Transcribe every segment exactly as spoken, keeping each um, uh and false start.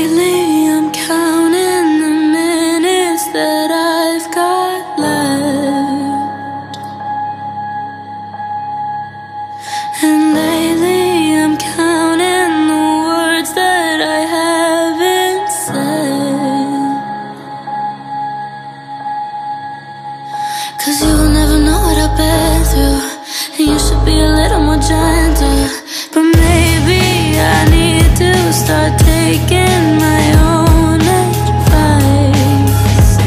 lately I'm counting the minutes that I've got left. And lately I'm counting the words that I haven't said. 'Cause you'll never know what I've been through, and you should be a little more gentle. But maybe I need to start taking my own advice.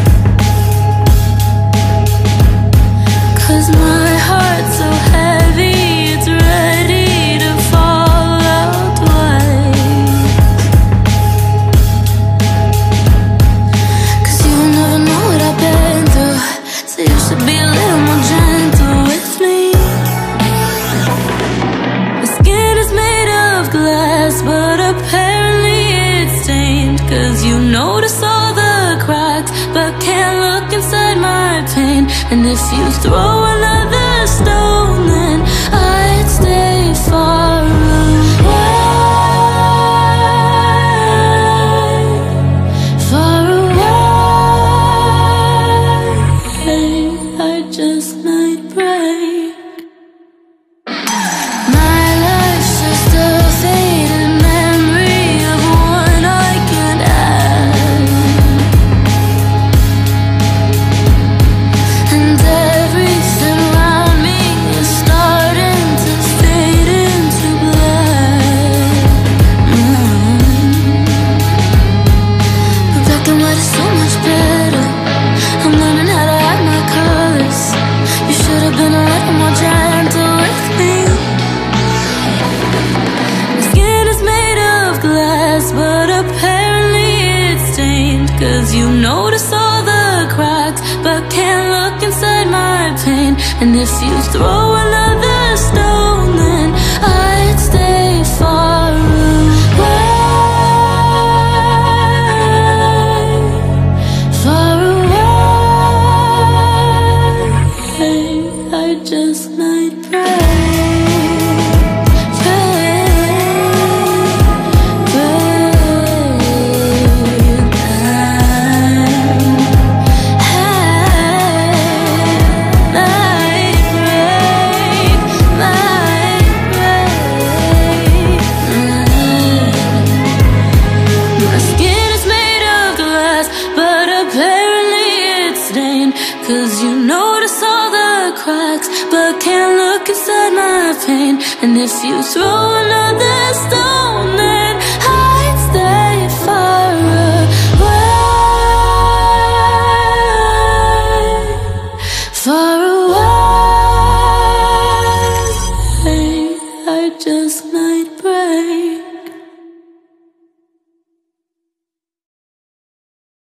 'Cause my heart's so heavy, it's ready to fall out twice. 'Cause you never know what I've been through, so you should be a little more gentle with me. My skin is made of glass, but apparently it's stained. 'Cause you notice all the cracks, but can't look inside my pain. And if you throw another stone, then I'd stay far away, far away. I just might break. My life's just a faded memory of one I can't add. And everything around me is starting to fade into black. Mm. But black and white is so much better. I'm learning how to hide my colors. You should have been a little more gentle with me. My skin is made of glass, but apparently it's stained. 'Cause you notice all the cracks, but can't look inside my pain. And if you throw another stone, then I'd stay far away, far away. I just might break. Cause you notice all the cracks, but can't look inside my pain. And if you throw another stone, then I'd stay far away, far away. I just might